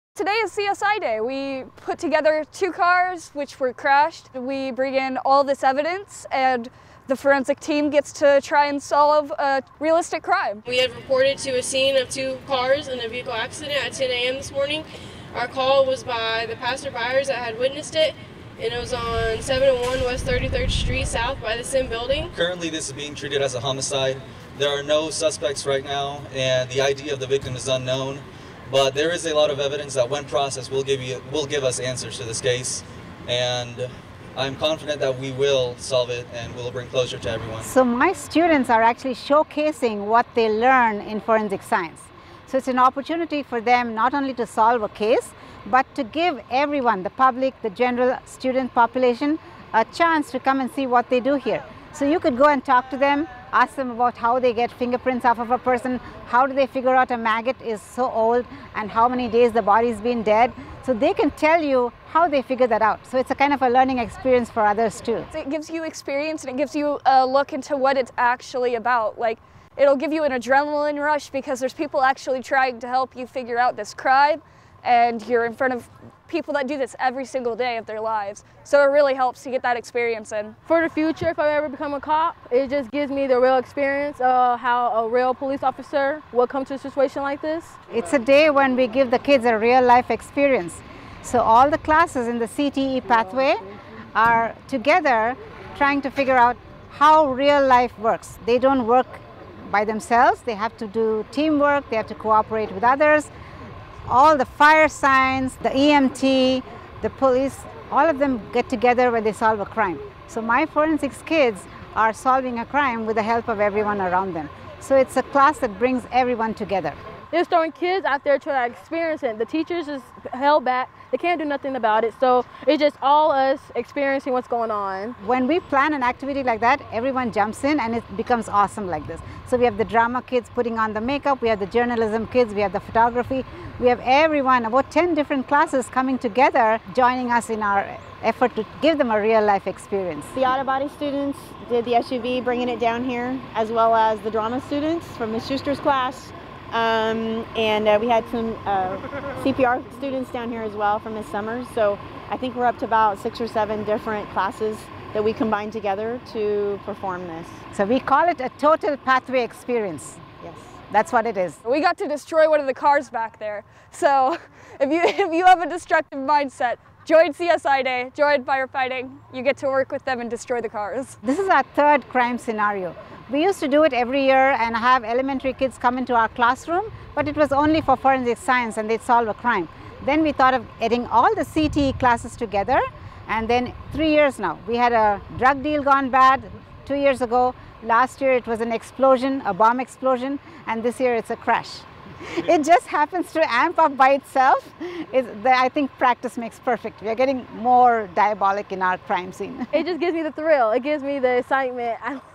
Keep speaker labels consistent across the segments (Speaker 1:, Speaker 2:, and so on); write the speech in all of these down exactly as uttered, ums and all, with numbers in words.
Speaker 1: Today is C S I Day. We put together two cars which were crashed. We bring in all this evidence and the forensic team gets to try and solve a realistic crime.
Speaker 2: We had reported to a scene of two cars in a vehicle accident at ten A M this morning. Our call was by the passerbyers that had witnessed it, and it was on seven oh one West thirty-third Street South by the Sim building.
Speaker 3: Currently this is being treated as a homicide. There are no suspects right now and the I D of the victim is unknown. But there is a lot of evidence that when processed will give you will give us answers to this case, and I'm confident that we will solve it and we'll bring closure to everyone.
Speaker 4: So my students are actually showcasing what they learn in forensic science. So it's an opportunity for them not only to solve a case, but to give everyone, the public, the general student population, a chance to come and see what they do here. So you could go and talk to them, ask them about how they get fingerprints off of a person, how do they figure out a maggot is so old and how many days the body's been dead. So they can tell you how they figure that out. So it's a kind of a learning experience for others too.
Speaker 1: It gives you experience and it gives you a look into what it's actually about. Like, it'll give you an adrenaline rush because there's people actually trying to help you figure out this crime, and you're in front of people that do this every single day of their lives. So it really helps to get that experience in.
Speaker 5: For the future, if I ever become a cop, it just gives me the real experience of how a real police officer will come to a situation like this.
Speaker 4: It's a day when we give the kids a real life experience. So all the classes in the C T E pathway are together trying to figure out how real life works. They don't work by themselves, they have to do teamwork, they have to cooperate with others. All the fire science, the E M T, the police, all of them get together when they solve a crime. So my forensics kids are solving a crime with the help of everyone around them. So it's a class that brings everyone together.
Speaker 5: It's throwing kids out there to experience it. The teachers is held back. They can't do nothing about it. So it's just all us experiencing what's going on.
Speaker 4: When we plan an activity like that, everyone jumps in and it becomes awesome like this. So we have the drama kids putting on the makeup, we have the journalism kids, we have the photography, we have everyone, about ten different classes coming together, joining us in our effort to give them a real life experience.
Speaker 6: The auto body students did the S U V, bringing it down here, as well as the drama students from Miz Schuster's class. Um, and uh, we had some uh, C P R students down here as well from Miz Summers. So I think we're up to about six or seven different classes that we combined together to perform this.
Speaker 4: So we call it a total pathway experience.
Speaker 6: Yes.
Speaker 4: That's what it is.
Speaker 1: We got to destroy one of the cars back there. So if you, if you have a destructive mindset, join C S I Day, join firefighting. You get to work with them and destroy the cars.
Speaker 4: This is our third crime scenario. We used to do it every year and have elementary kids come into our classroom, but it was only for forensic science and they'd solve a crime. Then we thought of getting all the C T E classes together, and then three years now. We had a drug deal gone bad two years ago. Last year it was an explosion, a bomb explosion, and this year it's a crash. It just happens to amp up by itself. It's the, I think practice makes perfect. We are getting more diabolic in our crime scene.
Speaker 5: It just gives me the thrill. It gives me the excitement.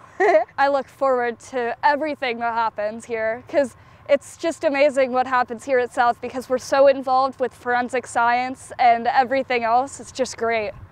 Speaker 1: I look forward to everything that happens here because it's just amazing what happens here at South because we're so involved with forensic science and everything else. It's just great.